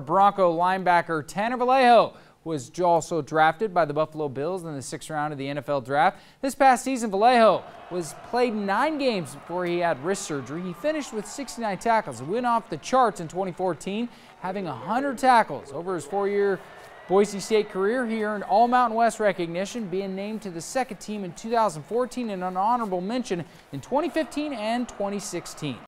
Bronco linebacker Tanner Vallejo was also drafted by the Buffalo Bills in the 6th round of the NFL draft. This past season, Vallejo played 9 games before he had wrist surgery. He finished with 69 tackles. He went off the charts in 2014, having 100 tackles. Over his 4-year Boise State career, he earned All Mountain West recognition, being named to the 2nd team in 2014 and an honorable mention in 2015 and 2016.